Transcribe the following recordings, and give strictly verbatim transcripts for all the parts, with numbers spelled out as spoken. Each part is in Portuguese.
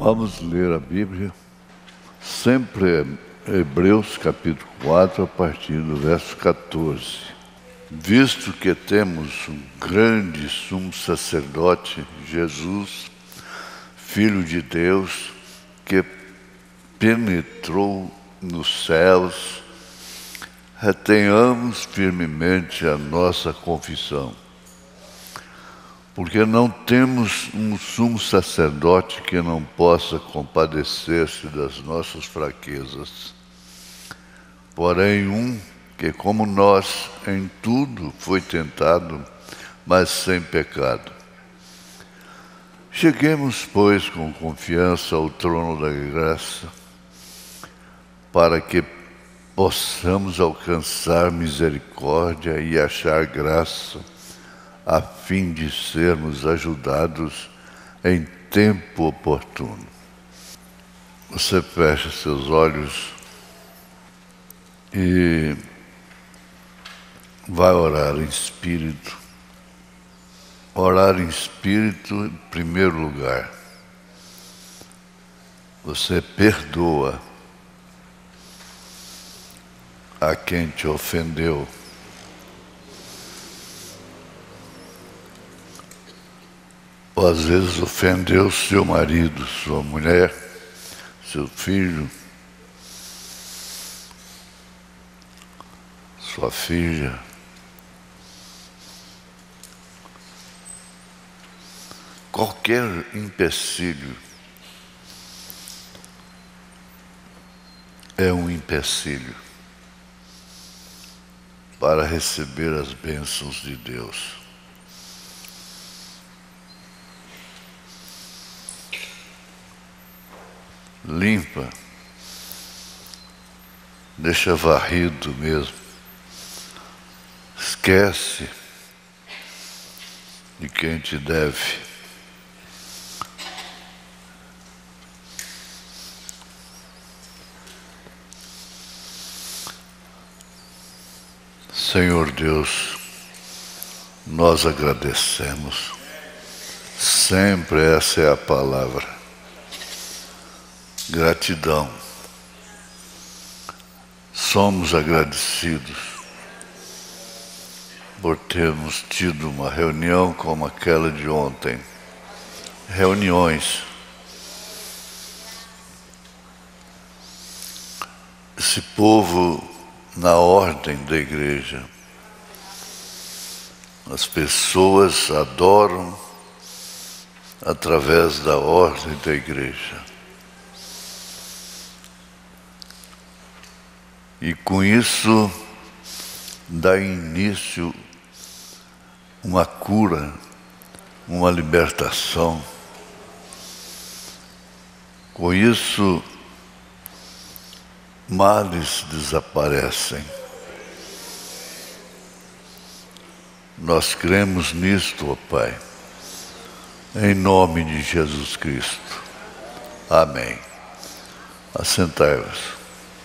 Vamos ler a Bíblia, sempre Hebreus capítulo quatro, a partir do verso quatorze. Visto que temos um grande sumo sacerdote, Jesus, Filho de Deus, que penetrou nos céus, retenhamos firmemente a nossa confissão. Porque não temos um sumo sacerdote que não possa compadecer-se das nossas fraquezas, porém um que, como nós, em tudo foi tentado, mas sem pecado. Cheguemos, pois, com confiança ao trono da graça, para que possamos alcançar misericórdia e achar graça, a fim de sermos ajudados em tempo oportuno. Você fecha seus olhos e vai orar em espírito. Orar em espírito, em primeiro lugar. Você perdoa a quem te ofendeu. Ou às vezes ofendeu seu marido, sua mulher, seu filho, sua filha. Qualquer empecilho é um empecilho para receber as bênçãos de Deus. Limpa, deixa varrido mesmo, esquece de quem te deve. Senhor Deus, nós agradecemos, sempre essa é a palavra. Gratidão. Somos agradecidos por termos tido uma reunião como aquela de ontem. Reuniões. Esse povo na ordem da igreja. As pessoas adoram através da ordem da igreja. E com isso dá início uma cura, uma libertação. Com isso, males desaparecem. Nós cremos nisto, ó Pai, em nome de Jesus Cristo. Amém. Assentai-vos.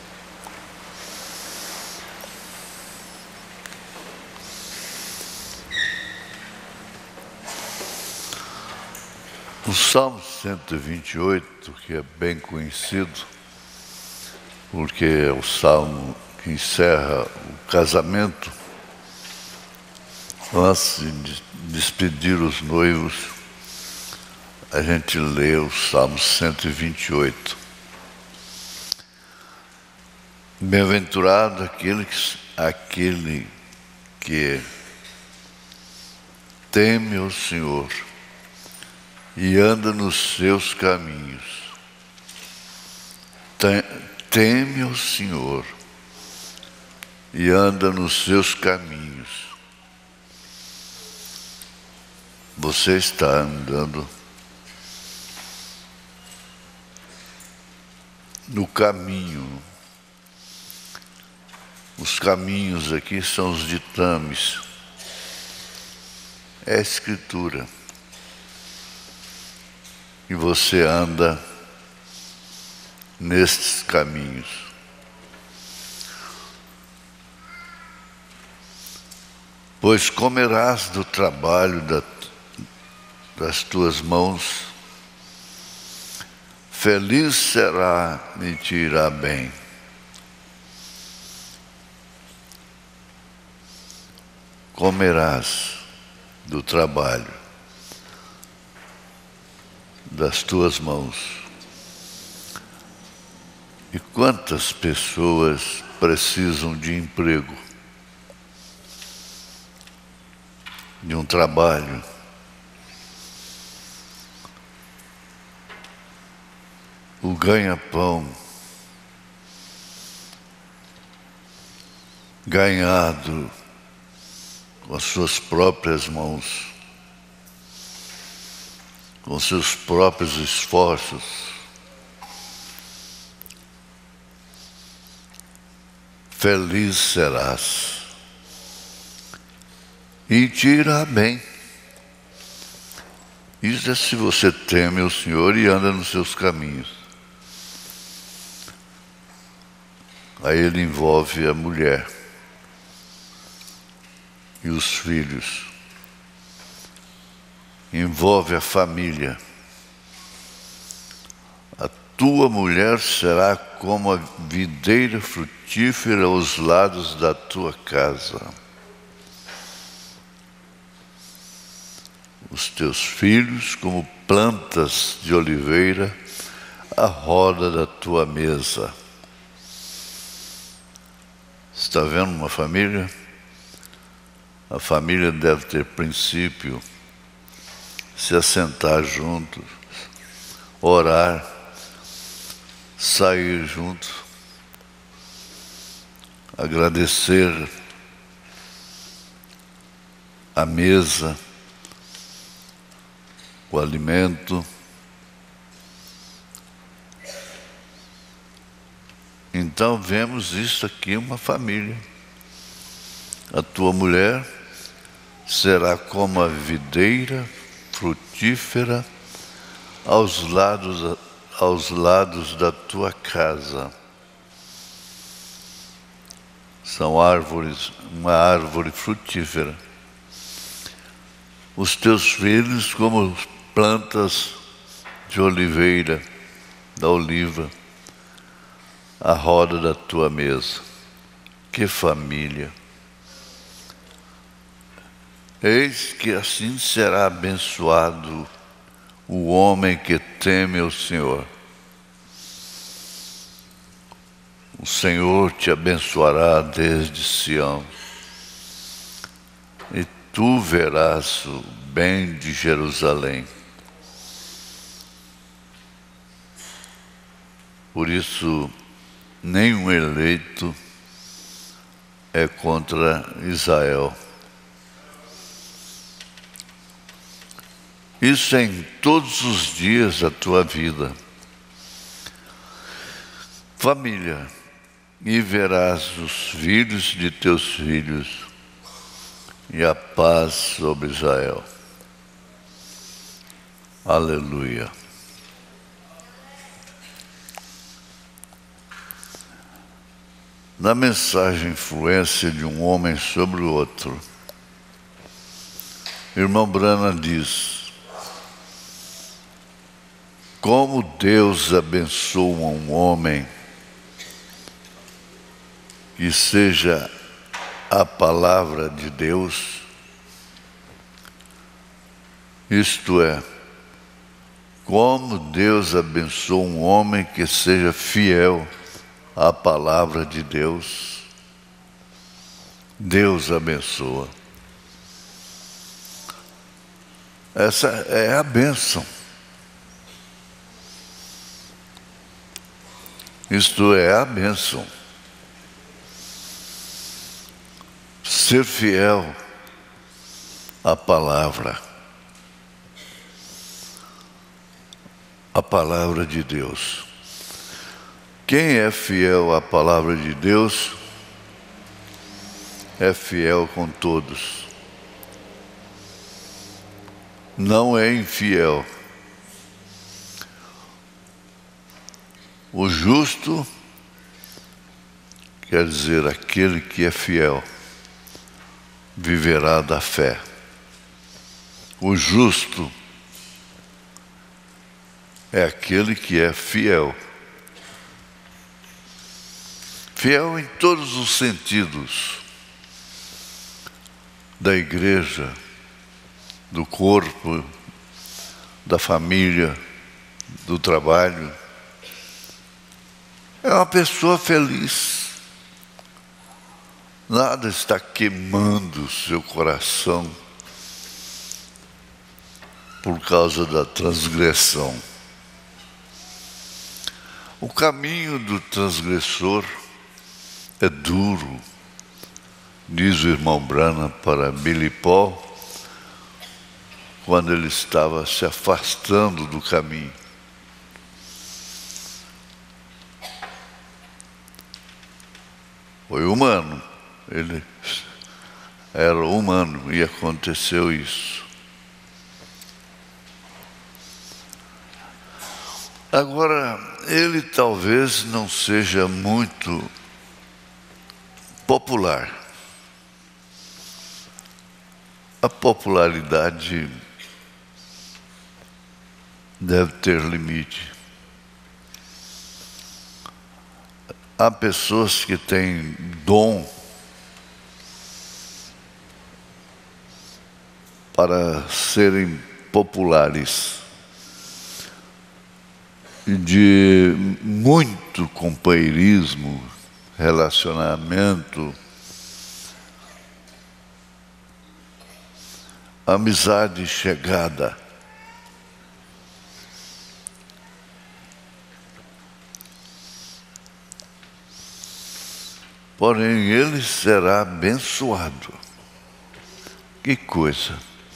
O Salmo cento e vinte e oito, que é bem conhecido, porque é o salmo que encerra o casamento, antes de despedir os noivos, a gente lê o Salmo cento e vinte e oito. Bem-aventurado aquele que, aquele que teme o Senhor e anda nos seus caminhos. Teme o Senhor e anda nos seus caminhos. Você está andando no caminho. Os caminhos aqui são os ditames. É a Escritura. E você anda nestes caminhos. Pois comerás do trabalho da, das tuas mãos, feliz será e te irá bem. Comerás do trabalho das tuas mãos. E quantas pessoas precisam de emprego, de um trabalho, o ganha-pão ganhado com as suas próprias mãos, com seus próprios esforços. Feliz serás e te irá bem. Isso é se você teme o Senhor e anda nos seus caminhos. Aí ele envolve a mulher e os filhos, envolve a família. A tua mulher será como a videira frutífera aos lados da tua casa. Os teus filhos como plantas de oliveira à roda da tua mesa. Está vendo uma família? A família deve ter princípio, se assentar juntos, orar, sair juntos, agradecer a mesa, o alimento. Então vemos isso aqui, uma família. A tua mulher será como a videira frutífera aos lados, aos lados da tua casa. São árvores, uma árvore frutífera. Os teus filhos como plantas de oliveira, da oliva, à roda da tua mesa. Que família! Eis que assim será abençoado o homem que teme o Senhor. O Senhor te abençoará desde Sião, e tu verás o bem de Jerusalém. Por isso, nenhum eleito é contra Israel. Isso é em todos os dias da tua vida. Família, e verás os filhos de teus filhos, e a paz sobre Israel. Aleluia. Na mensagem Influência de um Homem sobre o Outro, irmão Branham diz: como Deus abençoa um homem que seja a palavra de Deus, isto é, como Deus abençoa um homem que seja fiel à palavra de Deus. Deus abençoa. Essa é a bênção. Isto é a bênção. Ser fiel à palavra. A palavra de Deus. Quem é fiel à palavra de Deus é fiel com todos. Não é infiel. O justo quer dizer aquele que é fiel, viverá da fé. O justo é aquele que é fiel. Fiel em todos os sentidos da igreja, do corpo, da família, do trabalho. É uma pessoa feliz. Nada está queimando o seu coração por causa da transgressão. O caminho do transgressor é duro, diz o irmão Branham para Billy Paul, quando ele estava se afastando do caminho. Foi humano, ele era humano e aconteceu isso. Agora, ele talvez não seja muito popular. A popularidade deve ter limite. Há pessoas que têm dom para serem populares e de muito companheirismo, relacionamento, amizade chegada. Porém, ele será abençoado. Que coisa!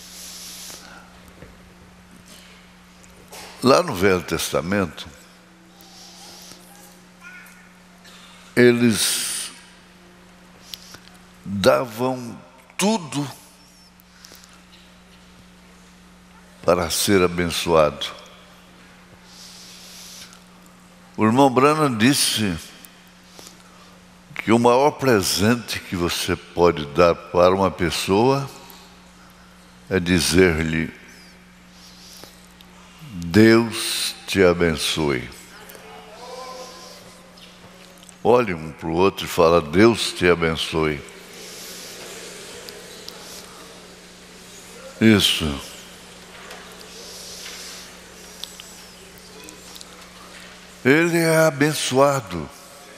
Lá no Velho Testamento, eles davam tudo para ser abençoado. O irmão Branham disse que o maior presente que você pode dar para uma pessoa é dizer-lhe: Deus te abençoe. Olhe um para o outro e fala: Deus te abençoe. Isso. Ele é abençoado.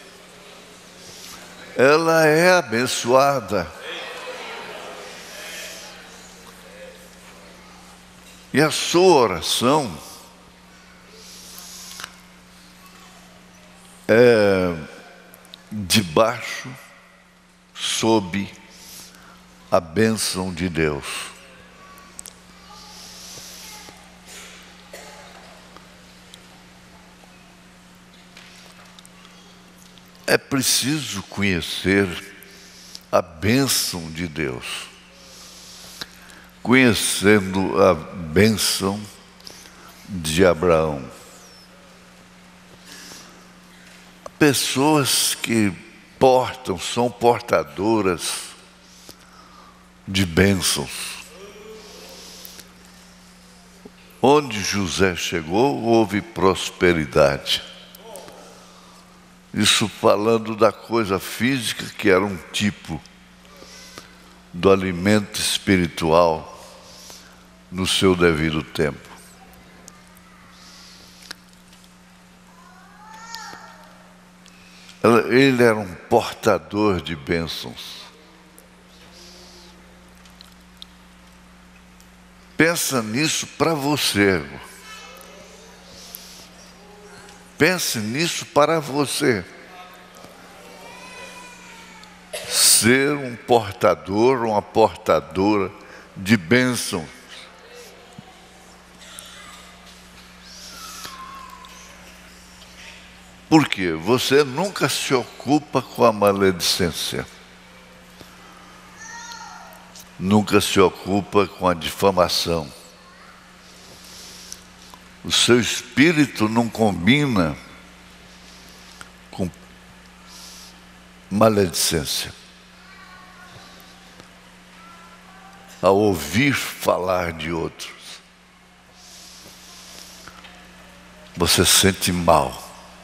Ela é abençoada. E a sua oração é debaixo, sob a bênção de Deus. É preciso conhecer a bênção de Deus. Conhecendo a bênção de Abraão. Pessoas que portam, são portadoras de bênçãos. Onde José chegou, houve prosperidade. Isso falando da coisa física, que era um tipo do alimento espiritual no seu devido tempo. Ele era um portador de bênçãos. Pensa nisso para você. Pense nisso para você. Ser um portador, uma portadora de bênçãos. Por quê? Você nunca se ocupa com a maledicência. Nunca se ocupa com a difamação. O seu espírito não combina com maledicência. Ao ouvir falar de outros. você sente mal.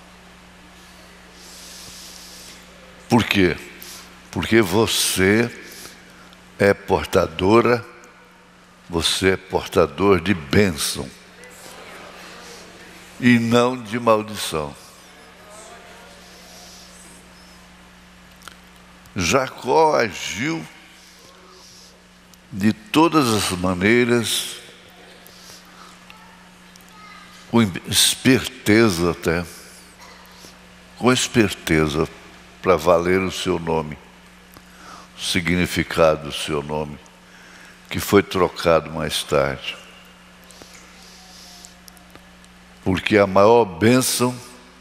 Por quê? Porque você é portadora, você é portador de bênção e não de maldição. Jacó agiu de todas as maneiras, com esperteza até, com esperteza, para valer o seu nome, o significado do seu nome, que foi trocado mais tarde. Porque a maior bênção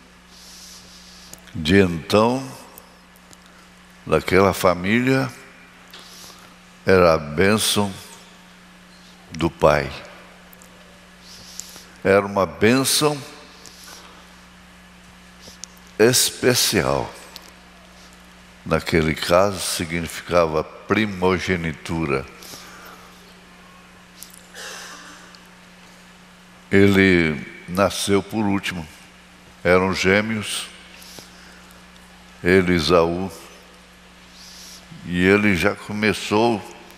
de então, daquela família, era a bênção do pai. Era uma bênção especial. Naquele caso, significava primogenitura. Ele nasceu por último. Eram gêmeos, ele e Esaú. E ele já começou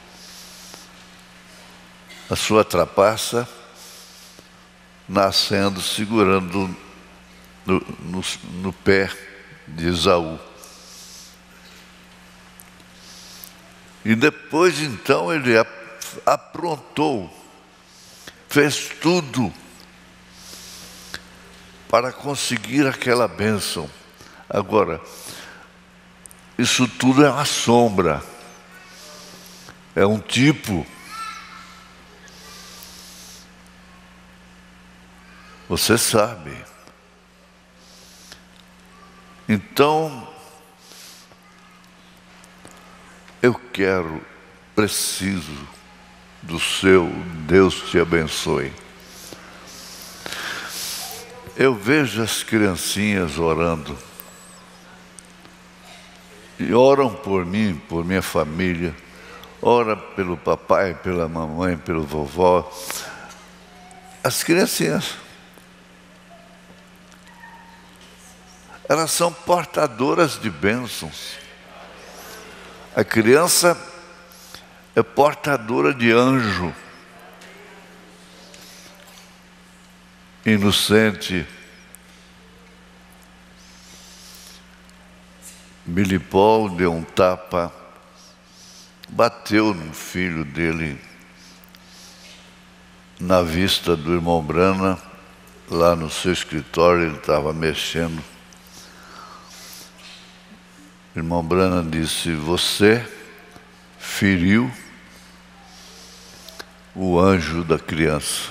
a sua trapaça nascendo, segurando no, no, no pé de Esaú. E depois, então, ele aprontou, fez tudo para conseguir aquela bênção. Agora, isso tudo é uma sombra, é um tipo. Você sabe. Então, eu quero, preciso do seu Deus te abençoe. Eu vejo as criancinhas orando. E oram por mim, por minha família. Ora pelo papai, pela mamãe, pelo vovó. As criancinhas. Elas são portadoras de bênçãos. A criança é portadora de anjo. Inocente. Bilipol deu um tapa, bateu no filho dele, na vista do irmão Brana, lá no seu escritório, ele estava mexendo. O irmão Brana disse: você feriu o anjo da criança.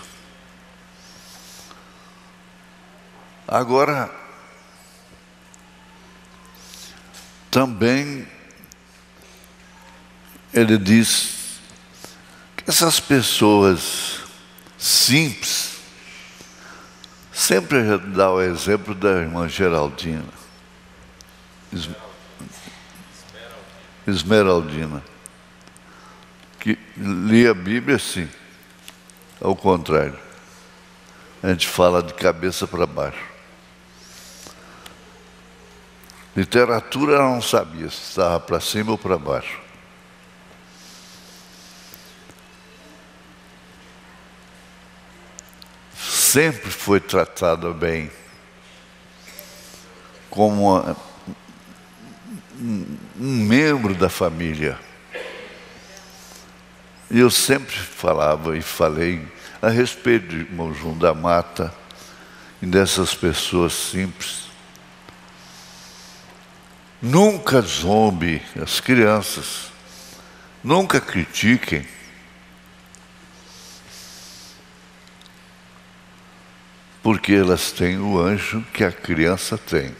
Agora, também ele diz que essas pessoas simples, sempre dá o exemplo da irmã Geraldina, Esmeraldina, que lia a Bíblia assim, ao contrário. A gente fala de cabeça para baixo. Literatura ela não sabia se estava para cima ou para baixo. Sempre foi tratada bem, como uma, um, um membro da família. E eu sempre falava e falei a respeito de irmão João da Mata e dessas pessoas simples. Nunca zombe as crianças, nunca critiquem. Porque elas têm o anjo que a criança tem.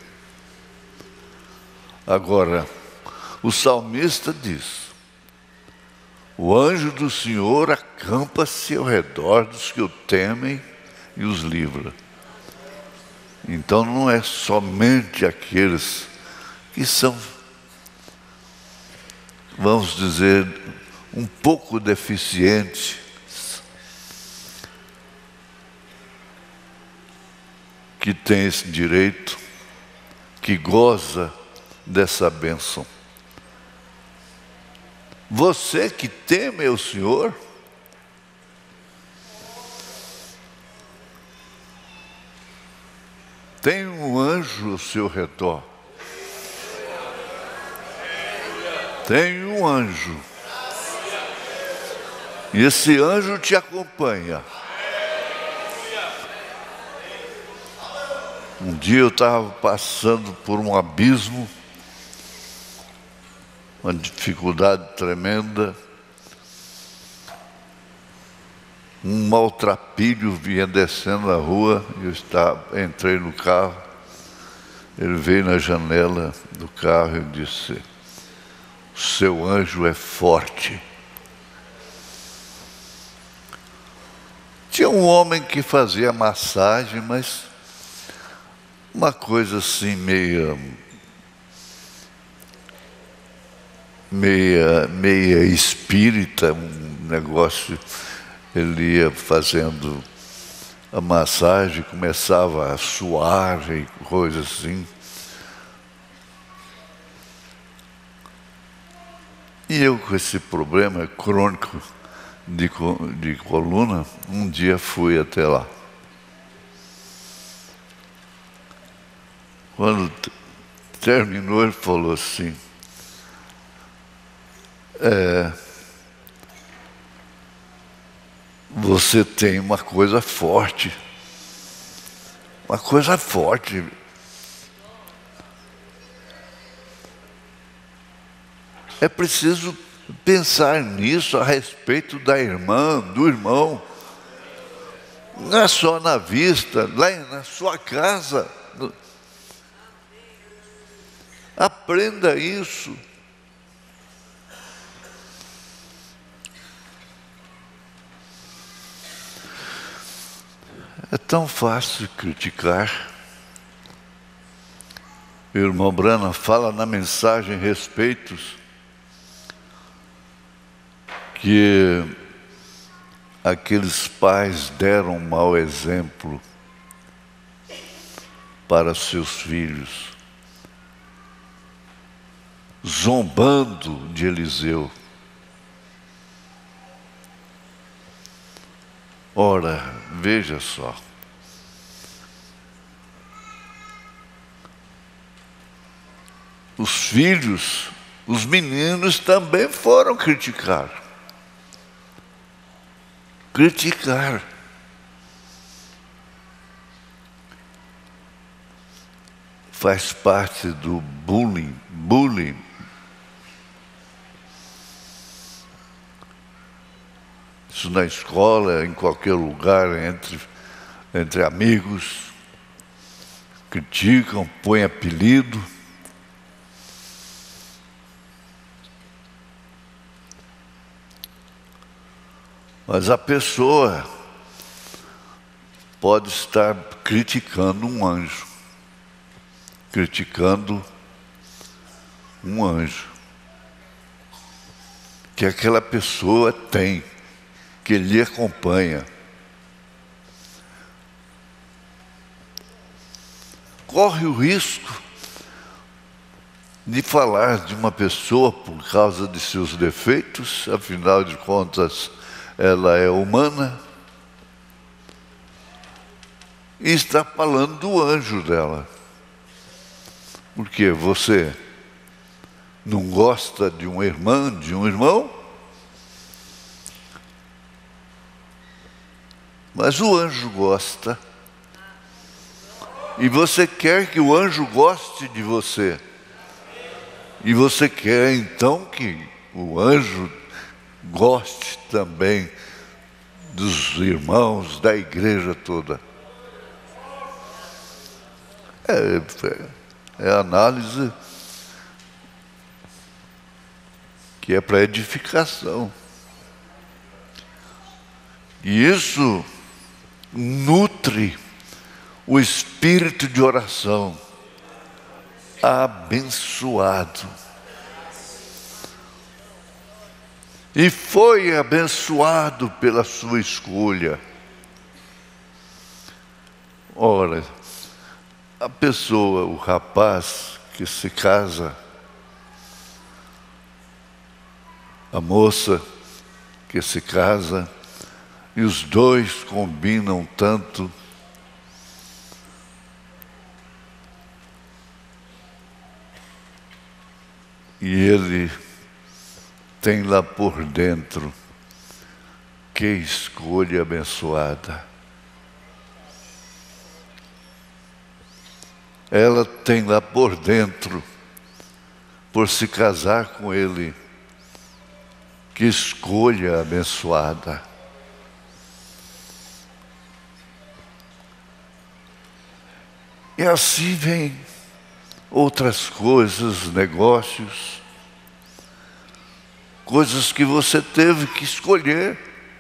Agora, o salmista diz: o anjo do Senhor acampa-se ao redor dos que o temem e os livra. Então não é somente aqueles que são, vamos dizer, um pouco deficientes, que tem esse direito, que goza dessa bênção. Você que teme o Senhor, tem um anjo ao seu redor. Tem um anjo. E esse anjo te acompanha. Um dia eu estava passando por um abismo, uma dificuldade tremenda. Um maltrapilho vinha descendo a rua, eu estava, entrei no carro, ele veio na janela do carro e disse: "O seu anjo é forte." Tinha um homem que fazia massagem, mas uma coisa assim meia, meia, meia espírita, um negócio. Ele ia fazendo a massagem, começava a suar e coisas assim. E eu, com esse problema crônico de, de coluna, um dia fui até lá. Quando terminou, ele falou assim: é, "Você tem uma coisa forte, uma coisa forte. É preciso pensar nisso a respeito da irmã, do irmão. Não é só na vista, lá na sua casa. Aprenda isso." É tão fácil criticar. O irmão Branham fala na mensagem Respeitos que aqueles pais deram um mau exemplo para seus filhos, zombando de Eliseu. Ora, veja só. Os filhos, os meninos também foram criticar. Criticar. Faz parte do bullying. Bullying. Isso na escola, em qualquer lugar, entre, entre amigos, criticam, põem apelido. Mas a pessoa pode estar criticando um anjo, criticando um anjo que aquela pessoa tem, que lhe acompanha. Corre o risco de falar de uma pessoa por causa de seus defeitos, afinal de contas, ela é humana, e está falando do anjo dela. Porque você não gosta de uma irmã, de um irmão? Mas o anjo gosta. E você quer que o anjo goste de você. E você quer então que o anjo goste também dos irmãos, da igreja toda. É, é análise que é para edificação. E isso nutre o espírito de oração abençoado. E foi abençoado pela sua escolha. Ora, a pessoa, o rapaz que se casa, a moça que se casa, e os dois combinam tanto, e ele tem lá por dentro, que escolha abençoada. Ela tem lá por dentro, por se casar com ele, que escolha abençoada. E assim vem outras coisas, negócios, coisas que você teve que escolher.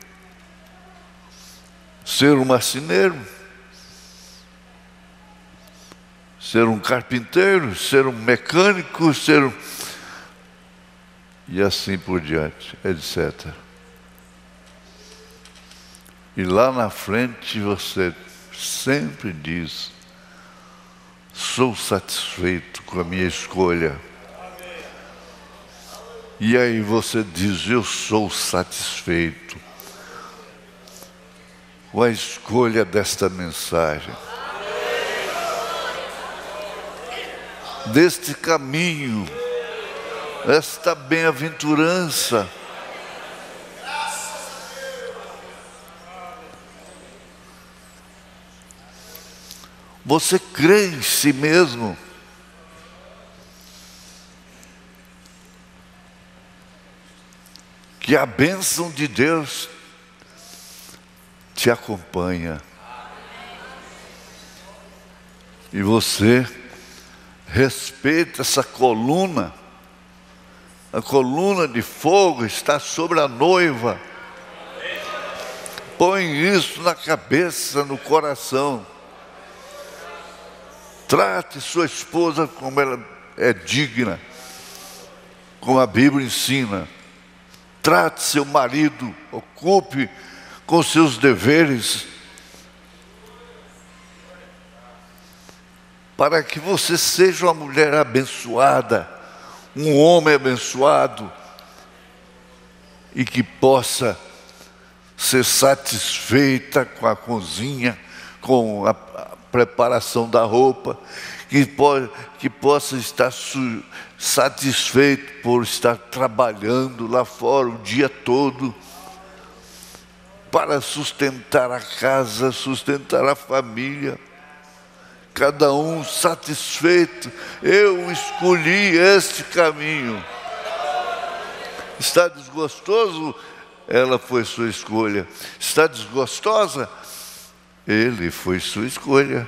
Ser um marceneiro, ser um carpinteiro, ser um mecânico, ser um... e assim por diante, etcétera. E lá na frente você sempre diz: sou satisfeito com a minha escolha. E aí você diz: eu sou satisfeito com a escolha desta mensagem, deste caminho, esta bem-aventurança. Você crê em si mesmo? Que a bênção de Deus te acompanha. E você respeita essa coluna. A coluna de fogo está sobre a noiva. Põe isso na cabeça, no coração. Trate sua esposa como ela é digna, como a Bíblia ensina. Trate seu marido, ocupe com seus deveres, para que você seja uma mulher abençoada, um homem abençoado, e que possa ser satisfeita com a cozinha, com a preparação da roupa, que, pode, que possa estar su, satisfeito por estar trabalhando lá fora o dia todo, para sustentar a casa, sustentar a família, cada um satisfeito. Eu escolhi este caminho. Está desgostoso? Ela foi sua escolha. Está desgostosa? Ele foi sua escolha.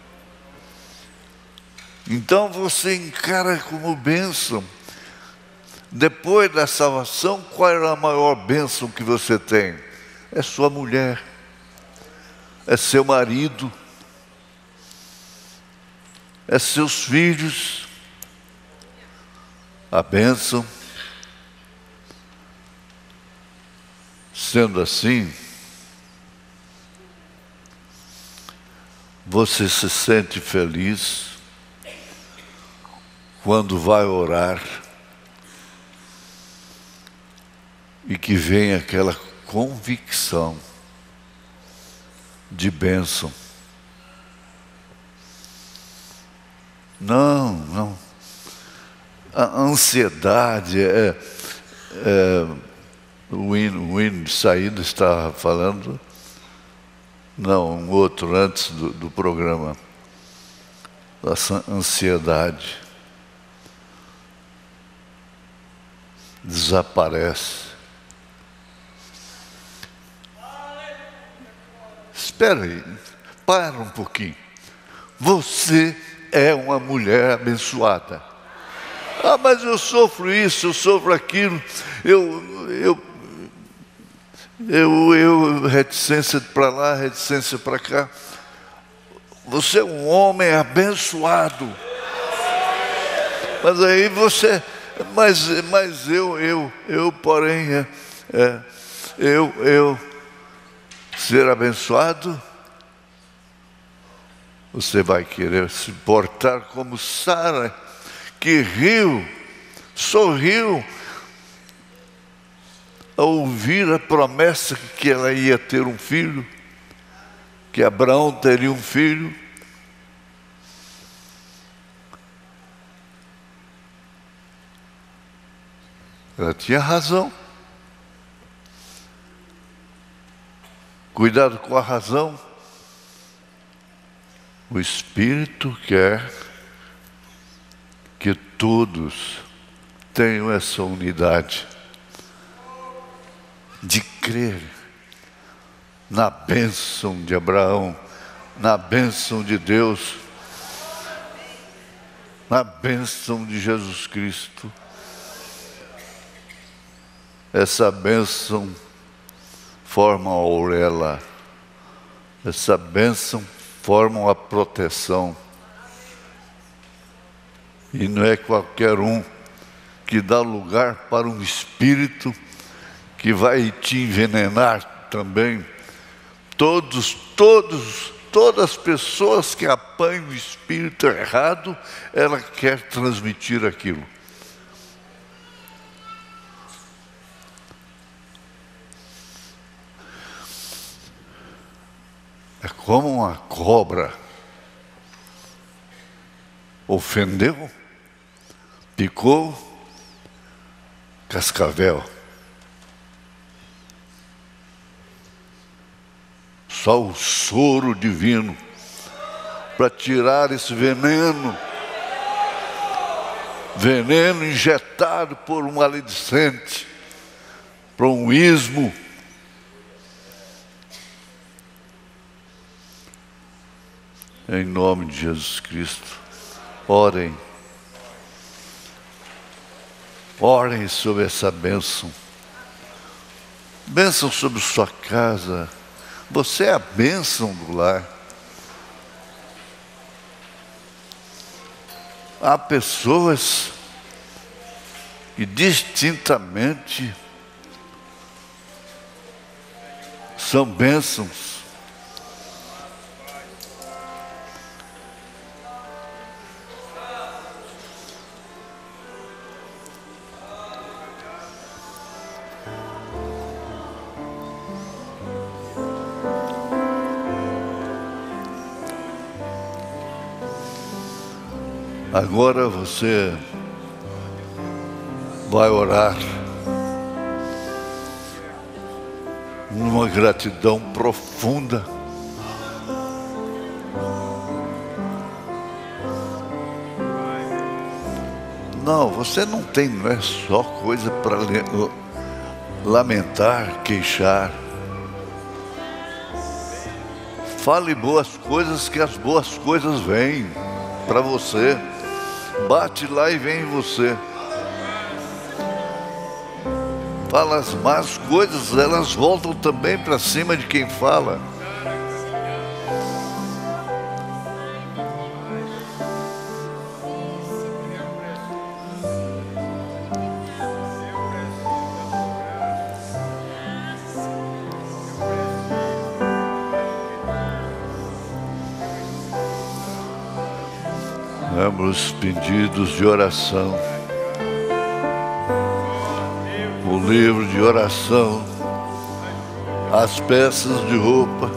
Então você encara como bênção. Depois da salvação, qual é a maior bênção que você tem? É sua mulher, é seu marido, é seus filhos. A bênção. Sendo assim, você se sente feliz quando vai orar e que vem aquela convicção de bênção. Não, não. A ansiedade é, é o hino, o hino de saída estava falando, não, um outro antes do, do programa, essa ansiedade desaparece. Espera aí, para um pouquinho. Você é uma mulher abençoada. Ah, mas eu sofro isso, eu sofro aquilo, eu, eu, eu, eu reticência para lá, reticência para cá. Você é um homem abençoado. Mas aí você, mas, mas eu, eu, eu, porém, é, é, eu, eu, ser abençoado? você vai querer se portar como Sara, que riu, sorriu, ao ouvir a promessa que ela ia ter um filho, que Abraão teria um filho. Ela tinha razão. Cuidado com a razão. O Espírito quer que todos tenham essa unidade de crer na bênção de Abraão, na bênção de Deus, na bênção de Jesus Cristo. Essa bênção forma a auréola, essa bênção forma a proteção. E não é qualquer um que dá lugar para um espírito que vai te envenenar também. Todos, todos, todas as pessoas que apanham o espírito errado, ela quer transmitir aquilo. É como uma cobra. Ofendeu, picou, cascavel. Só o soro divino para tirar esse veneno. Veneno injetado por um maledicente, por um ismo. Em nome de Jesus Cristo, orem. Orem sobre essa bênção. Bênção sobre sua casa. Você é a bênção do lar. Há pessoas que distintamente são bênçãos. Agora você vai orar numa gratidão profunda. Não, você não tem, não é só coisa para lamentar, queixar. Fale boas coisas, que as boas coisas vêm para você. Bate lá e vem em você. Fala as más coisas, elas voltam também para cima de quem fala. Vamos pedidos de oração. O livro de oração, as peças de roupa.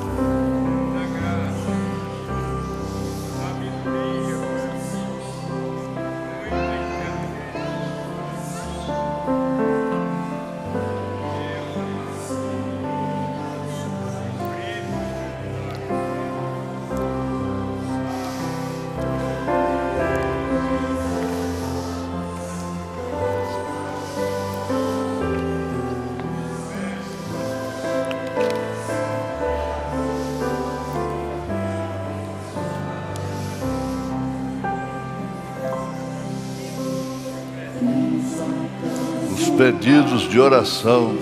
Pedidos de oração.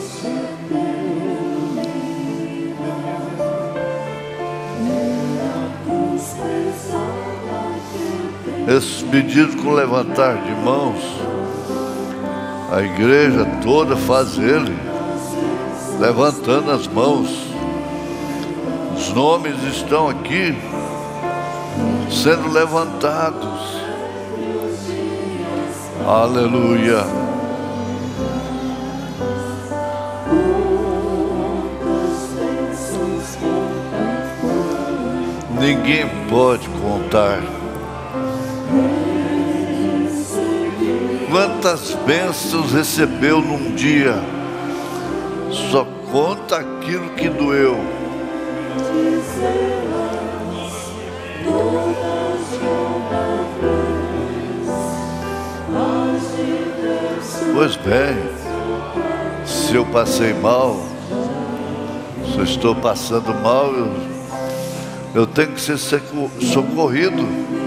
Esses pedidos com levantar de mãos, a igreja toda faz ele, levantando as mãos. Os nomes estão aqui sendo levantados. Aleluia. Ninguém pode contar quantas bênçãos recebeu num dia. Só conta aquilo que doeu. Pois bem, se eu passei mal, se eu estou passando mal, eu, eu tenho que ser socorrido.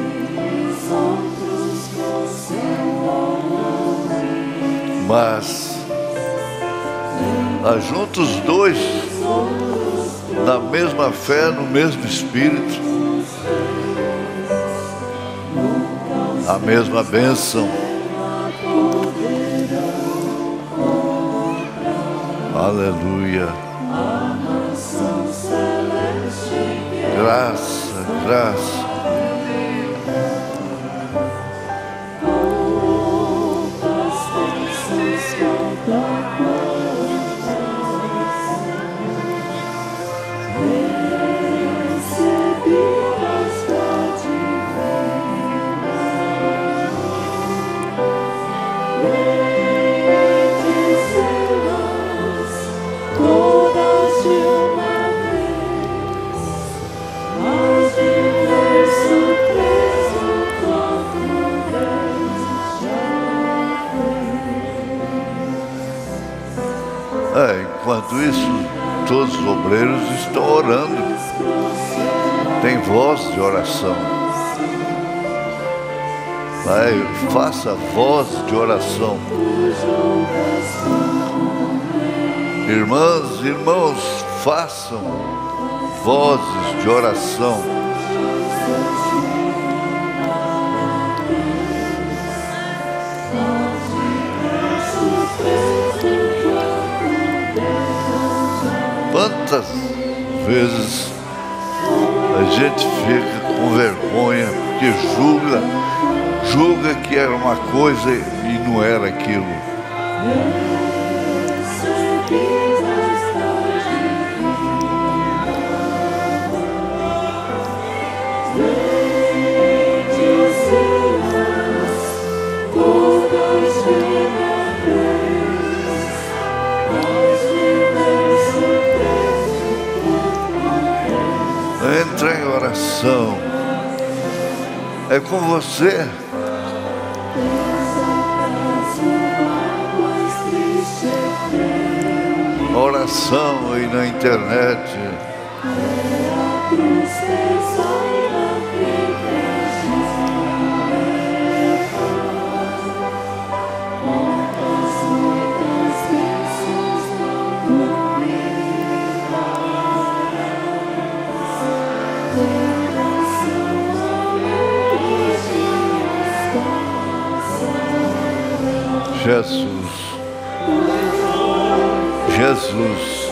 Mas ajunta os dois na mesma fé, no mesmo espírito, a mesma bênção. Aleluia. Graça, graça. É, enquanto isso, todos os obreiros estão orando. Tem voz de oração. Vai, faça voz de oração. Irmãs e irmãos, façam vozes de oração. Quantas vezes a gente fica com vergonha porque julga, julga que era uma coisa e não era aquilo. Entra em oração. É com você. Oração aí na internet. Jesus, Jesus,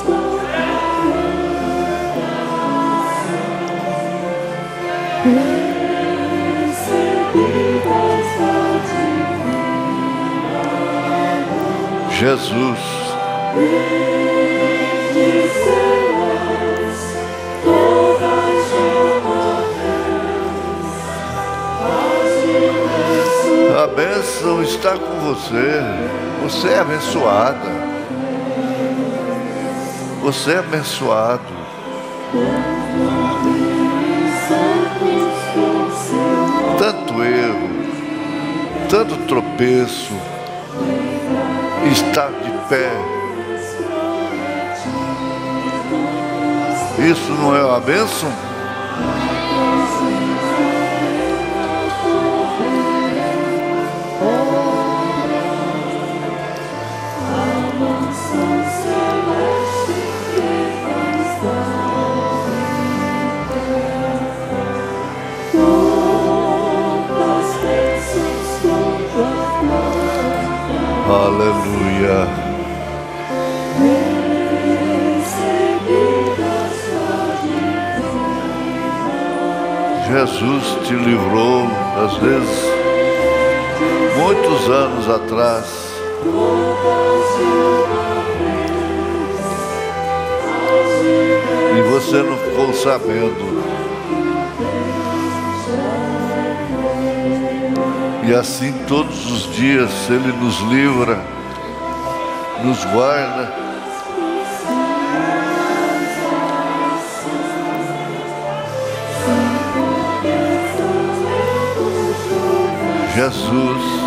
Jesus, a bênção está com você. Você é abençoada. Você é abençoado. Tanto erro, tanto tropeço, estar de pé. Isso não é uma bênção? Aleluia. Jesus te livrou, às vezes, muitos anos atrás. E você não ficou sabendo. E assim todos os dias Ele nos livra, nos guarda. Jesus.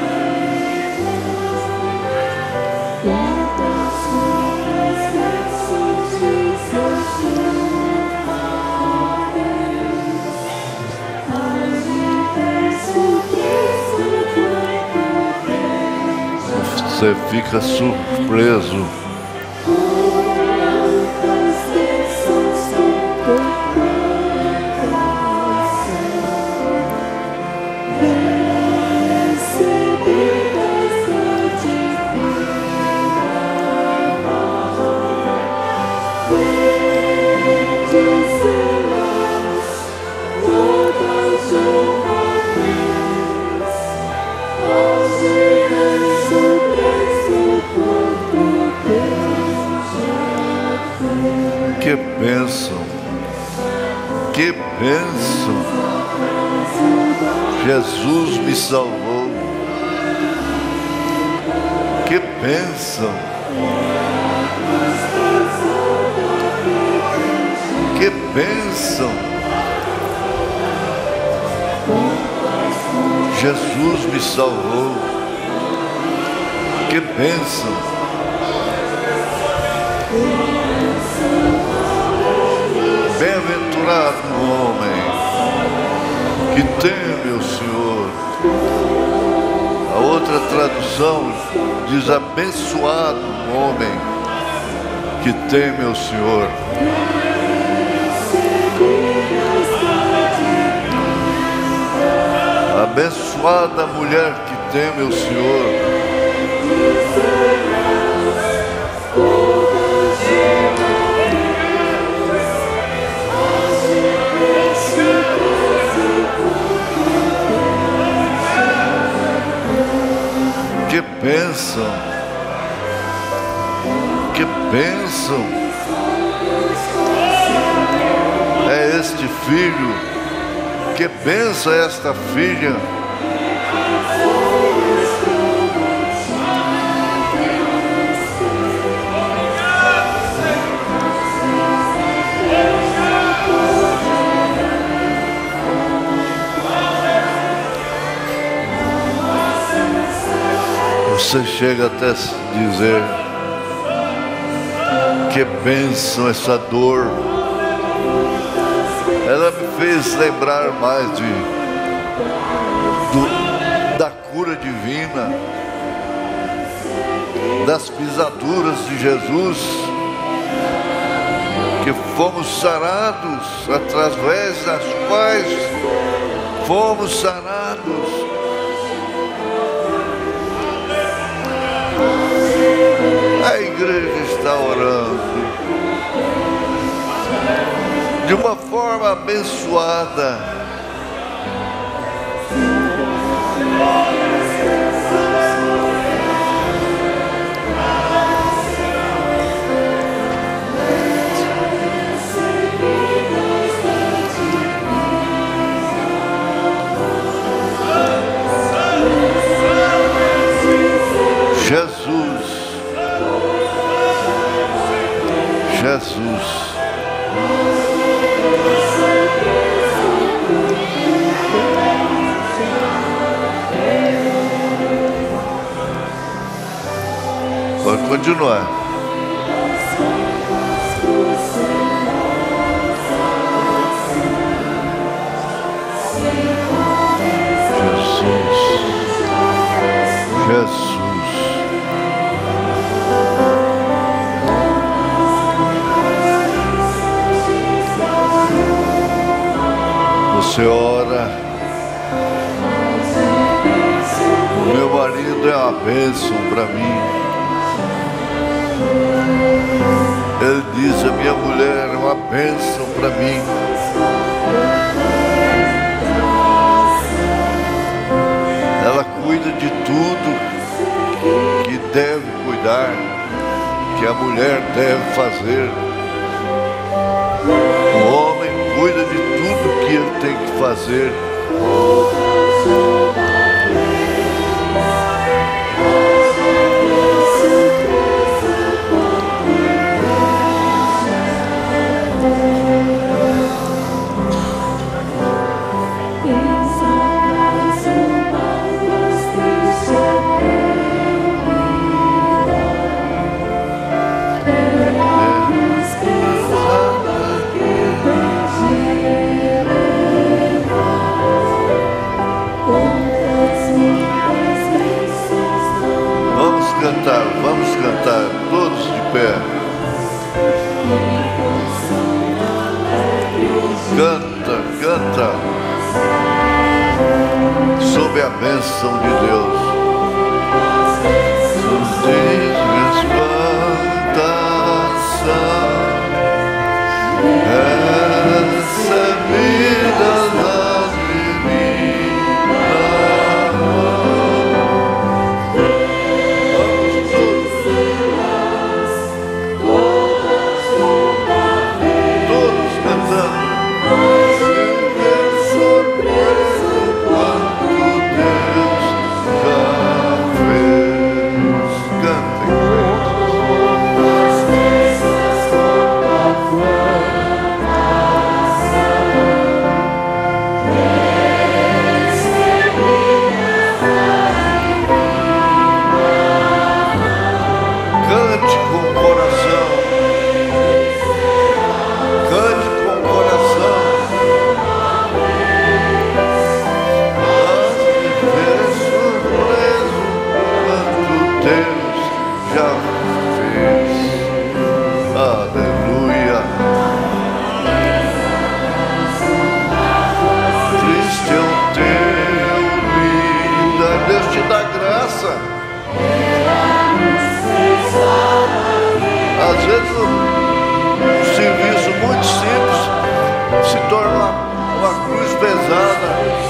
Você fica surpreso. Que bênção, que bênção. Jesus me salvou. Que bênção. Que bênção. Jesus me salvou. Que bênção. Bem-aventurado o homem que teme o Senhor. A outra tradução diz: abençoado o homem que teme o Senhor. Abençoada a mulher que teme o Senhor. Que bênção, que bênção é este filho, que bênção é esta filha. Você chega até a dizer: que bênção essa dor. Ela me fez lembrar mais de, do, da cura divina, das pisaduras de Jesus, que fomos sarados, através das quais fomos sarados. A igreja está orando de uma forma abençoada. Jesus. Jesus. Pode continuar. Jesus. Jesus. Você ora: o meu marido é uma bênção para mim. Ele diz: a minha mulher é uma bênção para mim. fazer. O homem cuida de tudo que ele tem que fazer. Cantar, vamos cantar todos de pé. Canta, canta, sob a bênção de Deus. Diz-me espantação, recebida da divina mão. Às vezes um serviço muito simples se torna uma, uma cruz pesada.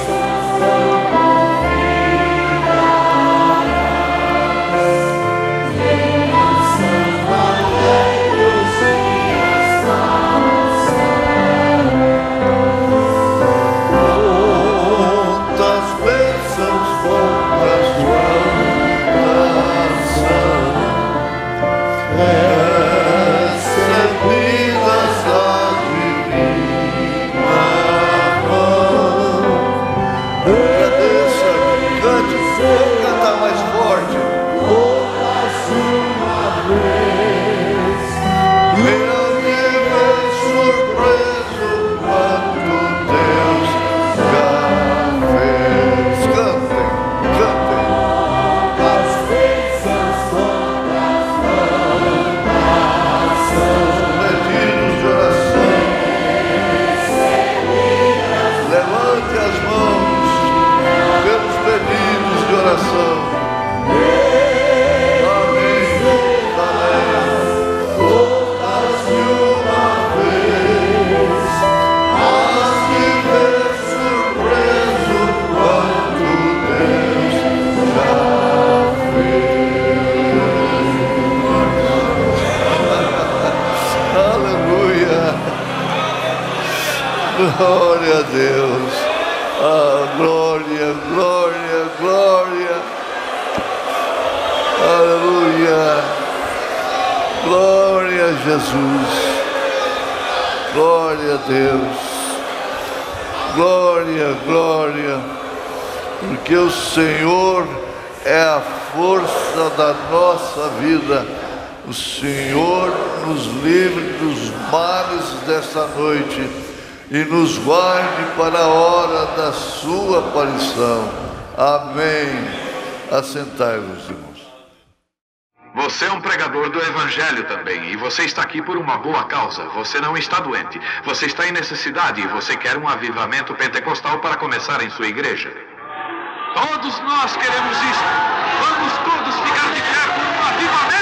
Glória a Deus, ah, glória, glória, glória, aleluia, glória a Jesus, glória a Deus, glória, glória, porque o Senhor é a força da nossa vida. O Senhor nos livre dos males desta noite e nos guarde para a hora da sua aparição. Amém. Assentai-vos, irmãos. Você é um pregador do Evangelho também, e você está aqui por uma boa causa. Você não está doente, você está em necessidade e você quer um avivamento pentecostal para começar em sua igreja. Todos nós queremos isso. Vamos todos ficar de pé por um avivamento.